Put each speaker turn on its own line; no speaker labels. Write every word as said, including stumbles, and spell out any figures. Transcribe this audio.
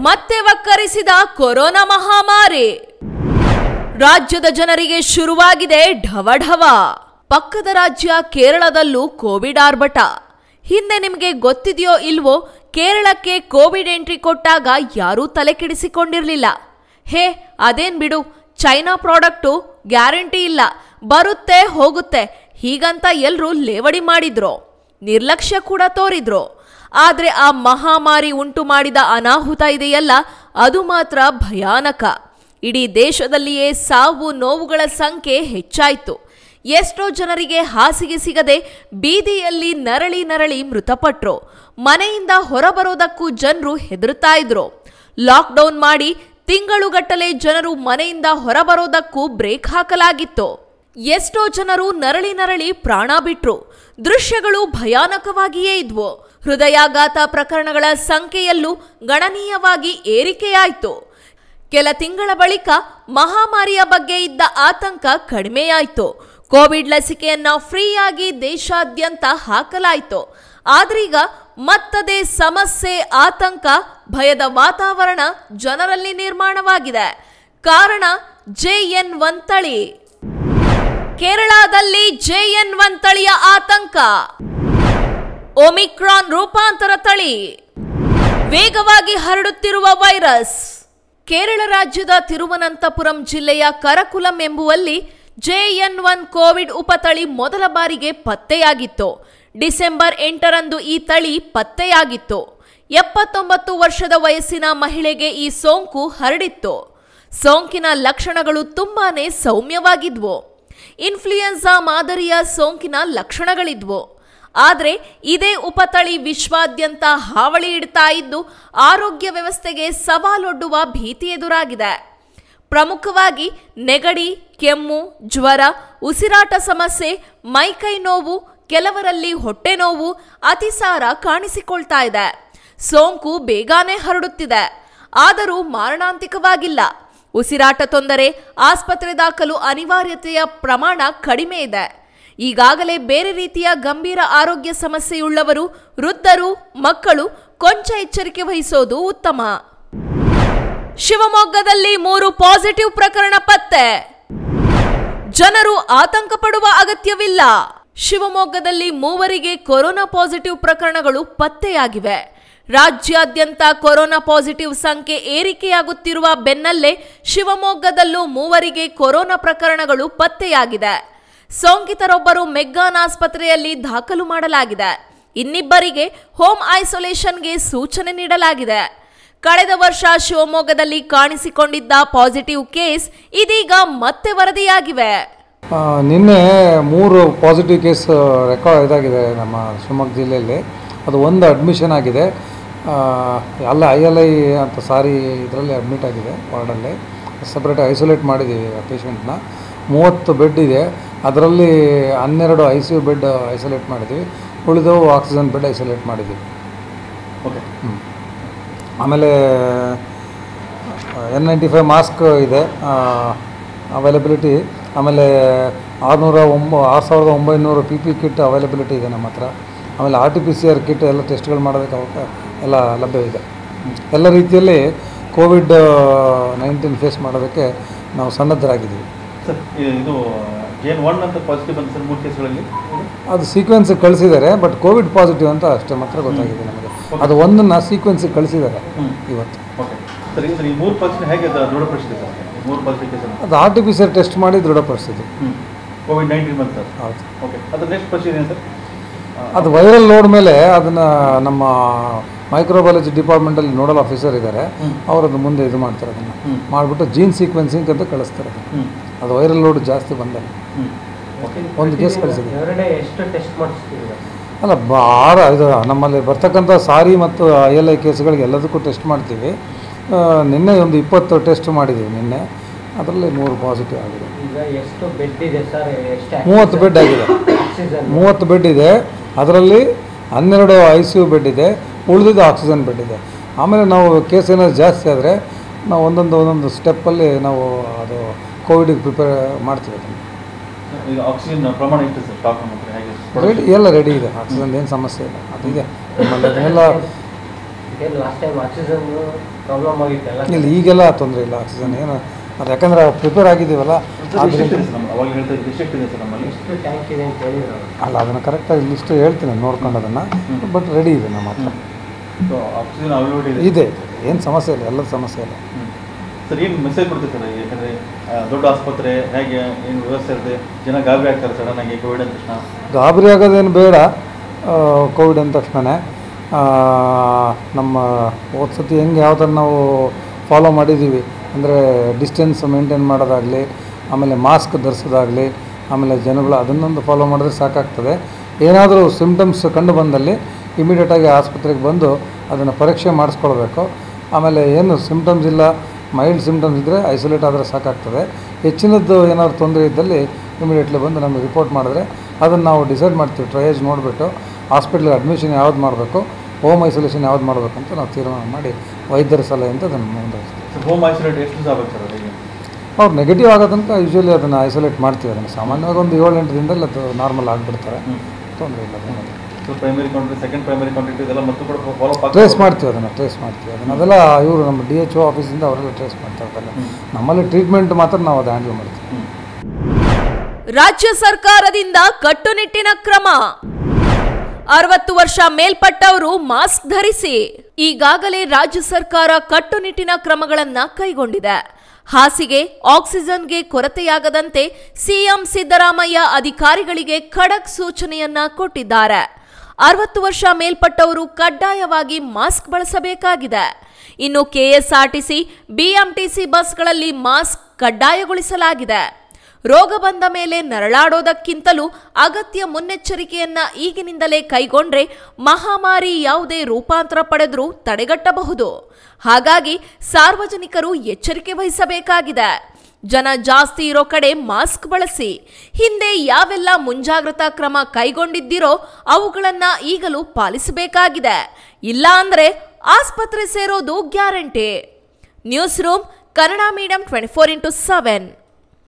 ಮತ್ತೆ ವಕ್ಕರಿಸಿದ ಕೊರೋನಾ ಮಹಾಮಾರಿ. ರಾಜ್ಯದ ಜನರಿಗೆ ಶುರುವಾಗಿದೆ ಢವಢವ. ಪಕ್ಕದ ರಾಜ್ಯ ಕೇರಳದಲ್ಲೂ ಕೋವಿಡ್ ಆರ್ಭಟ. ಹಿಂದೆ ನಿಮಗೆ ಗೊತ್ತಿದೆಯೋ ಇಲ್ವೋ, ಕೇರಳಕ್ಕೆ ಕೋವಿಡ್ ಎಂಟ್ರಿ ಕೊಟ್ಟಾಗ ಯಾರೂ ತಲೆ ಕೆಡಿಸಿಕೊಂಡಿರಲಿಲ್ಲ. ಹೇ ಅದೇನ್ ಬಿಡು, ಚೈನಾ ಪ್ರಾಡಕ್ಟು ಗ್ಯಾರಂಟಿ ಇಲ್ಲ, ಬರುತ್ತೆ ಹೋಗುತ್ತೆ ಹೀಗಂತ ಎಲ್ರೂ ಲೇವಡಿ ಮಾಡಿದ್ರು, ನಿರ್ಲಕ್ಷ್ಯ ಕೂಡ ತೋರಿದ್ರು. ಆದರೆ ಆ ಮಹಾಮಾರಿ ಉಂಟು ಮಾಡಿದ ಅನಾಹುತ ಇದೆಯಲ್ಲ, ಅದು ಮಾತ್ರ ಭಯಾನಕ. ಇಡೀ ದೇಶದಲ್ಲಿಯೇ ಸಾವು ನೋವುಗಳ ಸಂಖ್ಯೆ ಹೆಚ್ಚಾಯಿತು. ಎಷ್ಟೋ ಜನರಿಗೆ ಹಾಸಿಗೆ ಸಿಗದೆ ಬೀದಿಯಲ್ಲಿ ನರಳಿ ನರಳಿ ಮೃತಪಟ್ರು. ಮನೆಯಿಂದ ಹೊರಬರೋದಕ್ಕೂ ಜನರು ಹೆದರುತ್ತಾ ಇದ್ರು. ಲಾಕ್ಡೌನ್ ಮಾಡಿ ತಿಂಗಳುಗಟ್ಟಲೆ ಜನರು ಮನೆಯಿಂದ ಹೊರಬರೋದಕ್ಕೂ ಬ್ರೇಕ್ ಹಾಕಲಾಗಿತ್ತು. ಎಷ್ಟೋ ಜನರು ನರಳಿ ನರಳಿ ಪ್ರಾಣ ಬಿಟ್ರು. ದೃಶ್ಯಗಳು ಭಯಾನಕವಾಗಿಯೇ ಇದ್ವು. ಹೃದಯಾಘಾತ ಪ್ರಕರಣಗಳ ಸಂಖ್ಯೆಯಲ್ಲೂ ಗಣನೀಯವಾಗಿ ಏರಿಕೆಯಾಯಿತು. ಕೆಲ ತಿಂಗಳ ಬಳಿಕ ಮಹಾಮಾರಿಯ ಬಗ್ಗೆ ಇದ್ದ ಆತಂಕ ಕಡಿಮೆಯಾಯಿತು. ಕೋವಿಡ್ ಲಸಿಕೆಯನ್ನ ಫ್ರೀಯಾಗಿ ದೇಶಾದ್ಯಂತ ಹಾಕಲಾಯಿತು. ಆದ್ರೀಗ ಮತ್ತದೇ ಸಮಸ್ಯೆ, ಆತಂಕ, ಭಯದ ವಾತಾವರಣ ಜನರಲ್ಲಿ ನಿರ್ಮಾಣವಾಗಿದೆ. ಕಾರಣ ಜೆ ಎನ್ ಒನ್ ತಳಿ. ಕೇರಳದಲ್ಲಿ ಜೆ ಎನ್ ಒನ್ ತಳಿಯ ಆತಂಕ. ಒಮಿಕ್ರಾನ್ ರೂಪಾಂತರ ತಳಿ, ವೇಗವಾಗಿ ಹರಡುತ್ತಿರುವ ವೈರಸ್. ಕೇರಳ ರಾಜ್ಯದ ತಿರುವನಂತಪುರಂ ಜಿಲ್ಲೆಯ ಕರಕುಲಂ ಎಂಬುವಲ್ಲಿ ಜೆ ಎನ್ ಒನ್ ಕೋವಿಡ್ ಉಪತಳಿ ಮೊದಲ ಬಾರಿಗೆ ಪತ್ತೆಯಾಗಿತ್ತು. ಡಿಸೆಂಬರ್ ಎಂಟರಂದು ಈ ತಳಿ ಪತ್ತೆಯಾಗಿತ್ತು. ಎಪ್ಪತ್ತೊಂಬತ್ತು ವರ್ಷದ ವಯಸ್ಸಿನ ಮಹಿಳೆಗೆ ಈ ಸೋಂಕು ಹರಡಿತ್ತು. ಸೋಂಕಿನ ಲಕ್ಷಣಗಳು ತುಂಬಾನೇ ಸೌಮ್ಯವಾಗಿದ್ವು. ಇನ್ಫ್ಲೂಯೆನ್ಸಾ ಮಾದರಿಯ ಸೋಂಕಿನ ಲಕ್ಷಣಗಳಿದ್ವು. ಆದರೆ ಇದೇ ಉಪತಳಿ ವಿಶ್ವಾದ್ಯಂತ ಹಾವಳಿ ಇಡ್ತಾ ಇದ್ದು ಆರೋಗ್ಯ ವ್ಯವಸ್ಥೆಗೆ ಸವಾಲೊಡ್ಡುವ ಭೀತಿ ಎದುರಾಗಿದೆ. ಪ್ರಮುಖವಾಗಿ ನೆಗಡಿ, ಕೆಮ್ಮು, ಜ್ವರ, ಉಸಿರಾಟ ಸಮಸ್ಯೆ, ಮೈಕೈ ನೋವು, ಕೆಲವರಲ್ಲಿ ಹೊಟ್ಟೆ ನೋವು, ಅತಿಸಾರ ಕಾಣಿಸಿಕೊಳ್ತಾ ಇದೆ. ಸೋಂಕು ಬೇಗನೆ ಹರಡುತ್ತಿದೆ, ಆದರೂ ಮಾರಣಾಂತಿಕವಾಗಿಲ್ಲ. ಉಸಿರಾಟ ತೊಂದರೆ, ಆಸ್ಪತ್ರೆ ದಾಖಲು ಅನಿವಾರ್ಯತೆಯ ಪ್ರಮಾಣ ಕಡಿಮೆ ಇದೆ. ಈಗಾಗಲೇ ಬೇರೆ ರೀತಿಯ ಗಂಭೀರ ಆರೋಗ್ಯ ಸಮಸ್ಯೆಯುಳ್ಳವರು, ವೃದ್ಧರು, ಮಕ್ಕಳು ಕೊಂಚ ಎಚ್ಚರಿಕೆ ವಹಿಸೋದು ಉತ್ತಮ. ಶಿವಮೊಗ್ಗದಲ್ಲಿ ಮೂರು ಪಾಸಿಟಿವ್ ಪ್ರಕರಣ ಪತ್ತೆ. ಜನರು ಆತಂಕ ಪಡುವ ಅಗತ್ಯವಿಲ್ಲ. ಶಿವಮೊಗ್ಗದಲ್ಲಿ ಮೂವರಿಗೆ ಕೊರೋನಾ ಪಾಸಿಟಿವ್ ಪ್ರಕರಣಗಳು ಪತ್ತೆಯಾಗಿವೆ. ರಾಜ್ಯಾದ್ಯಂತ ಕೊರೋನಾ ಪಾಸಿಟಿವ್ ಸಂಖ್ಯೆ ಏರಿಕೆಯಾಗುತ್ತಿರುವ ಬೆನ್ನಲ್ಲೇ ಶಿವಮೊಗ್ಗದಲ್ಲೂ ಮೂವರಿಗೆ ಕೊರೋನಾ ಪ್ರಕರಣಗಳು ಪತ್ತೆಯಾಗಿದೆ. ಸೋಂಕಿತರೊಬ್ಬರು ಮೆಗ್ಗಾನ್ ಆಸ್ಪತ್ರೆಯಲ್ಲಿ ದಾಖಲು ಮಾಡಲಾಗಿದೆ. ಇನ್ನಿಬ್ಬರಿಗೆ ಹೋಮ್ ಐಸೋಲೇಷನ್ಗೆ ಸೂಚನೆ ನೀಡಲಾಗಿದೆ. ಕಳೆದ ವರ್ಷ ಶಿವಮೊಗ್ಗದಲ್ಲಿ ಕಾಣಿಸಿಕೊಂಡಿದ್ದ ಪಾಸಿಟಿವ್ ಕೇಸ್ ಇದೀಗ ಮತ್ತೆ ವರದಿಯಾಗಿವೆ.
ನಿನ್ನೆ ಮೂರು ಪಾಸಿಟಿವ್ ಕೇಸ್ ರೆಕಾರ್ಡ್ ಇದಾಗಿದೆ ನಮ್ಮ ಶಿವಮೊಗ್ಗ ಜಿಲ್ಲೆಯಲ್ಲಿ. ಅದು ಒಂದು ಅಡ್ಮಿಷನ್ ಆಗಿದೆ, ಅಲ್ಲ ಐ ಎಲ್ ಐ ಅಂತ ಸಾರಿ ಇದರಲ್ಲಿ ಅಡ್ಮಿಟ್ ಆಗಿದೆ ವಾರ್ಡಲ್ಲಿ. ಸಪ್ರೇಟ್ ಐಸೋಲೇಟ್ ಮಾಡಿದ್ದೀವಿ ಪೇಷಂಟ್ನ. ಮೂವತ್ತು ಬೆಡ್ ಇದೆ, ಅದರಲ್ಲಿ ಹನ್ನೆರಡು I C U bed isolate ಮಾಡಿದ್ದೀವಿ, ಉಳಿದವು ಆಕ್ಸಿಜನ್ ಬೆಡ್ ಐಸೋಲೇಟ್ ಮಾಡಿದ್ದೀವಿ. ಓಕೆ. ಹ್ಞೂ ಆಮೇಲೆ ಎನ್ ನೈಂಟಿ ಫೈವ್ ಮಾಸ್ಕ್ ಇದೆ ಅವೈಲಬಿಲಿಟಿ. ಆಮೇಲೆ ಆರುನೂರ ಒಂಬ ಆರು ಸಾವಿರದ ಒಂಬೈನೂರು ಪಿ ಪಿ ಕಿಟ್ ಅವೈಲಬಿಲಿಟಿ ಇದೆ ನಮ್ಮ ಹತ್ರ. ಆಮೇಲೆ R T P C R kit ಎಲ್ಲ ಟೆಸ್ಟ್ಗಳು ಮಾಡೋದಕ್ಕೆ ಅವಕಾಶ ಎಲ್ಲ ಲಭ್ಯವಿದೆ. ಎಲ್ಲ ರೀತಿಯಲ್ಲಿ ಕೋವಿಡ್ ನೈನ್ಟೀನ್ ಫೇಸ್ ಮಾಡೋದಕ್ಕೆ ನಾವು ಸನ್ನದ್ಧರಾಗಿದ್ದೀವಿ.
ಸರ್, ಇದು ಜೆ ಒನ್ ಅಂತ ಪಾಸಿಟಿವ್ ಬಂದ ಸರ್ ಮೂರು ಕೇಸ್ಗಳಲ್ಲಿ
ಅದು ಸೀಕ್ವೆನ್ಸ್ ಕಳಿಸಿದ್ದಾರೆ, ಬಟ್ ಕೋವಿಡ್ ಪಾಸಿಟಿವ್ ಅಂತ ಅಷ್ಟೇ ಮಾತ್ರ ಗೊತ್ತಾಗಿದೆ ನಮಗೆ. ಅದು ಒಂದನ್ನು ಸೀಕ್ವೆನ್ಸ್ ಕಳಿಸಿದ್ದಾರೆ ಇವತ್ತು.
ಓಕೆ ಸರ್, ಸರ್ ಈ ಮೂರು ಪಾಸಿಟಿವ್ ಹೇಗೆ ದೃಢಪಡಿಸಿದೆ ಸರ್? ಮೂರು ಪಾಸಿಟಿವ್ ಕೇಸ್
ಅದು R T P C R test ಮಾಡಿ ದೃಢಪಡಿಸಿದೆ.
ಕೋವಿಡ್ ನೈನ್ಟೀನ್ ಬಂತು ಸರ್.
ಹೌದು.
ಓಕೆ, ಅದು ನೆಕ್ಸ್ಟ್ ಪ್ರೊಸೀಜರ್ ಏನು ಸರ್?
ಅದು ವೈರಲ್ ಲೋಡ್ ಮೇಲೆ ಅದನ್ನು ನಮ್ಮ ಮೈಕ್ರೋಬಯಾಲಜಿ ಡಿಪಾರ್ಟ್ಮೆಂಟಲ್ಲಿ ನೋಡಲ್ ಆಫೀಸರ್ ಇದ್ದಾರೆ, ಅವರದ್ದು ಮುಂದೆ ಇದು ಮಾಡ್ತಾರೆ. ಅದನ್ನು ಮಾಡಿಬಿಟ್ಟು ಜೀನ್ ಸೀಕ್ವೆನ್ಸಿಂಗ್ ಅಂತ ಕಳಿಸ್ತಾರೆ. ಅದು ವೈರಲ್ ಲೋಡ್ ಜಾಸ್ತಿ ಬಂದಲ್ಲಿ ಒಂದು ಕೇಸ್ ಕಳಿಸಿದೆ. ಅಲ್ಲ ಭಾಳ ಇದು ನಮ್ಮಲ್ಲಿ ಬರ್ತಕ್ಕಂಥ ಸಾರಿ ಮತ್ತು ಐ ಎಲ್ ಐ ಕೇಸ್ಗಳಿಗೆ ಎಲ್ಲದಕ್ಕೂ ಟೆಸ್ಟ್ ಮಾಡ್ತೀವಿ. ನಿನ್ನೆ ಒಂದು ಇಪ್ಪತ್ತು ಟೆಸ್ಟ್ ಮಾಡಿದ್ದೀವಿ ನಿನ್ನೆ, ಅದರಲ್ಲಿ ಮೂರು ಪಾಸಿಟಿವ್ ಆಗಿದೆ. ಮೂವತ್ತು ಬೆಡ್ ಆಗಿದೆ. ಮೂವತ್ತು ಬೆಡ್ ಇದೆ, ಅದರಲ್ಲಿ ಹನ್ನೆರಡು ಐ ಸಿ ಯು ಬೆಡ್ ಇದೆ, ಉಳಿದಿದ್ದು ಆಕ್ಸಿಜನ್ ಬೆಡ್ ಇದೆ. ಆಮೇಲೆ ನಾವು ಕೇಸ್ ಏನಾದ್ರು ಜಾಸ್ತಿ ಆದರೆ ನಾವು ಒಂದೊಂದು ಒಂದೊಂದು ಸ್ಟೆಪ್ಪಲ್ಲಿ ನಾವು ಅದು ಕೋವಿಡಿಗೆ ಪ್ರಿಪೇರ್ ಮಾಡ್ತೀವಿ. ಅದನ್ನು
ಆಕ್ಸಿಜನ್ ಪ್ರಮಾಣ ಎಷ್ಟು ಸರ್?
ರೆಡಿ ಎಲ್ಲ ರೆಡಿ ಇದೆ. ಆಕ್ಸಿಜನ್ ಏನು ಸಮಸ್ಯೆ ಇಲ್ಲ, ಅದು ಇದೆ ನಮ್ಮಲ್ಲಿ. ಅದನ್ನೆಲ್ಲ
ಏನು ಲಾಸ್ಟ್ ಟೈಮ್ ಆಕ್ಸಿಜನ್ ಪ್ರಾಬ್ಲಮ್ ಆಗಿತ್ತಲ್ಲ
ಇಲ್ಲಿ ಈಗೆಲ್ಲ ತೊಂದರೆ ಇಲ್ಲ ಆಕ್ಸಿಜನ್ ಏನು ಅದು ಯಾಕಂದರೆ ಪ್ರಿಪೇರ್ ಆಗಿದ್ದೀವಲ್ಲ
ಅವಾಗ ಹೇಳ್ತಾ ಇದ್ದೀವಿ ಎಷ್ಟಿದೆ ಸರ್ ನಮ್ಮಲ್ಲಿ
ಎಷ್ಟು ಟ್ಯಾಂಕ್ ಇದೆ ಅಂತ ಹೇಳಿದ್ರು
ಅಲ್ಲ ಅದನ್ನು ಕರೆಕ್ಟಾಗಿ ಲಿಸ್ಟ್ ಹೇಳ್ತೀನಿ ನೋಡ್ಕೊಂಡು ಅದನ್ನು ಬಟ್ ರೆಡಿ ಇದೆ ನಮ್ಮ ಹತ್ರ
ಸೊ ಆಕ್ಸಿಜನ್ ಅವೈಲಬಿಲಿಟಿ ಇದೆ
ಇದೆ ಏನು ಸಮಸ್ಯೆ ಇಲ್ಲ ಎಲ್ಲದ ಸಮಸ್ಯೆ ಇಲ್ಲ
ಸರ್ ಏನು ಮೆಸೇಜ್ ಕೊಡ್ತೀವಿ ಸರ್ ಯಾಕಂದರೆ ದೊಡ್ಡ ಆಸ್ಪತ್ರೆ ಹೇಗೆ ಏನು ವ್ಯವಸ್ಥೆ ಇರುತ್ತೆ ಜನ ಗಾಬರಿ ಆಗ್ತಾರೆ ಸಡನ್ ಆಗಿ ಕೋವಿಡ್ ಅಂದ ತಕ್ಷಣ
ಗಾಬರಿ ಆಗೋದೇನು ಬೇಡ ಕೋವಿಡ್ ಅಂದ ತಕ್ಷಣ ನಮ್ಮ ಹೋದ ಸತಿ ಹೆಂಗೆ ಯಾವ ಥರ ನಾವು ಫಾಲೋ ಮಾಡಿದ್ದೀವಿ ಅಂದರೆ ಡಿಸ್ಟೆನ್ಸ್ ಮೇಂಟೈನ್ ಮಾಡೋದಾಗಲಿ ಆಮೇಲೆ ಮಾಸ್ಕ್ ಧರಿಸೋದಾಗಲಿ ಆಮೇಲೆ ಜನಗಳು ಅದನ್ನೊಂದು ಫಾಲೋ ಮಾಡಿದ್ರೆ ಸಾಕಾಗ್ತದೆ ಏನಾದರೂ ಸಿಮ್ಟಮ್ಸ್ ಕಂಡು ಬಂದಲ್ಲಿ ಇಮಿಡಿಯೇಟಾಗಿ ಆಸ್ಪತ್ರೆಗೆ ಬಂದು ಅದನ್ನು ಪರೀಕ್ಷೆ ಮಾಡಿಸ್ಕೊಳ್ಬೇಕು ಆಮೇಲೆ ಏನು ಸಿಮ್ಟಮ್ಸ್ ಇಲ್ಲ ಮೈಲ್ಡ್ ಸಿಮ್ಟಮ್ಸ್ ಇದ್ದರೆ ಐಸೋಲೇಟ್ ಆದರೆ ಸಾಕಾಗ್ತದೆ ಹೆಚ್ಚಿನದ್ದು ಏನಾದರೂ ತೊಂದರೆ ಇದ್ದಲ್ಲಿ ಇಮಿಡಿಯೇಟ್ಲಿ ಬಂದು ನಮಗೆ ರಿಪೋರ್ಟ್ ಮಾಡಿದ್ರೆ ಅದನ್ನು ನಾವು ಡಿಸೈಡ್ ಮಾಡ್ತೀವಿ ಟ್ರಯೇಜ್ ನೋಡಿಬಿಟ್ಟು ಹಾಸ್ಪಿಟ್ಲಿಗೆ ಅಡ್ಮಿಷನ್ ಯಾವ್ದು ಮಾಡಬೇಕು ಹೋಮ್ ಐಸೋಲೇಷನ್ ಯಾವ್ದು ಮಾಡಬೇಕು ಅಂತ ನಾವು ತೀರ್ಮಾನ ಮಾಡಿ ವೈದ್ಯರ ಸಲಹೆಯಿಂದ ಅದನ್ನು ಮುಂದುವರಿಸ್ತೀವಿ
ಹೋಮ್ ಐಸೋಲೇಟ್ ಎಷ್ಟು ದಿವಸ ಆಗ್ಬೇಕು ಸರ್ ಅದಕ್ಕೆ
ಅವ್ರು ನೆಗೆಟಿವ್ ಆಗೋ ತನಕ ಯೂಶ್ವಲಿ ಅದನ್ನು ಐಸೋಲೇಟ್ ಮಾಡ್ತೀವಿ ಅದನ್ನು ಸಾಮಾನ್ಯವಾಗಿ ಒಂದು ಏಳು ಎಂಟು ದಿನದಲ್ಲಿ ಅದು ನಾರ್ಮಲ್ ಆಗಿಬಿಡ್ತಾರೆ ತೊಂದರೆ ಇಲ್ಲ
so primary contact second primary contact ಇದೆಲ್ಲ ಮತ್ತು ಕೂಡ ಫಾಲೋ ಅಪ್
ಟ್ರೇಸ್ ಮಾಡ್ತೀವಿ ಅದನ್ನು ಟ್ರೇಸ್ ಮಾಡ್ತೀವಿ ಅದನ್ನು ಅದೆಲ್ಲ ಇವರು ನಮ್ಮ ಡಿ ಎಚ್ ಒ ಆಫೀಸಿಂದ ಅವರೆಲ್ಲ ಟ್ರೇಸ್ ಮಾಡ್ತಾ ಇರ್ತಾರೆ ನಮ್ಮಲ್ಲಿ ಟ್ರೀಟ್ಮೆಂಟ್ ಮಾತ್ರ ನಾವು ಅದು ಹ್ಯಾಂಡಲ್ ಮಾಡ್ತೀವಿ
ರಾಜ್ಯ ಸರ್ಕಾರದಿಂದ ಕಟ್ಟುನಿಟ್ಟಿನ ಕ್ರಮ ಅರವತ್ತು ವರ್ಷ ಮೇಲ್ಪಟ್ಟವರು ಮಾಸ್ಕ್ ಧರಿಸಿ ಈಗಾಗಲೇ ರಾಜ್ಯ ಸರ್ಕಾರ ಕಟ್ಟುನಿಟ್ಟಿನ ಕ್ರಮಗಳನ್ನ ಕೈಗೊಂಡಿದೆ ಹಾಸಿಗೆ ಆಕ್ಸಿಜನ್ಗೆ ಕೊರತೆಯಾಗದಂತೆ ಸಿಎಂ ಸಿದ್ದರಾಮಯ್ಯ ಅಧಿಕಾರಿಗಳಿಗೆ ಖಡಕ್ ಸೂಚನೆಯನ್ನ ಕೊಟ್ಟಿದ್ದಾರೆ ಅರವತ್ತು ವರ್ಷ ಮೇಲ್ಪಟ್ಟವರು ಕಡ್ಡಾಯವಾಗಿ ಮಾಸ್ಕ್ ಬಳಸಬೇಕಾಗಿದೆ ಇನ್ನು ಕೆಎಸ್ಆರ್ಟಿಸಿ ಬಿಎಂಟಿಸಿ ಬಸ್ಗಳಲ್ಲಿ ಮಾಸ್ಕ್ ಕಡ್ಡಾಯಗೊಳಿಸಲಾಗಿದೆ ರೋಗ ಬಂದ ಮೇಲೆ ನರಳಾಡೋದಕ್ಕಿಂತಲೂ ಅಗತ್ಯ ಮುನ್ನೆಚ್ಚರಿಕೆಯನ್ನ ಈಗಿನಿಂದಲೇ ಕೈಗೊಂಡ್ರೆ ಮಹಾಮಾರಿ ಯಾವುದೇ ರೂಪಾಂತರ ಪಡೆದರೂ ತಡೆಗಟ್ಟಬಹುದು ಹಾಗಾಗಿ ಸಾರ್ವಜನಿಕರು ಎಚ್ಚರಿಕೆ ವಹಿಸಬೇಕಾಗಿದೆ ಜನ ಜಾಸ್ತಿ ಇರೋ ಕಡೆ ಮಾಸ್ಕ್ ಬಳಸಿ ಹಿಂದೆ ಯಾವೆಲ್ಲ ಮುಂಜಾಗ್ರತಾ ಕ್ರಮ ಕೈಗೊಂಡಿದ್ದೀರೋ ಅವುಗಳನ್ನ ಈಗಲೂ ಪಾಲಿಸಬೇಕಾಗಿದೆ ಇಲ್ಲ ಅಂದ್ರೆ ಆಸ್ಪತ್ರೆ ಸೇರೋದು guarantee news room Kannada medium twenty four into seven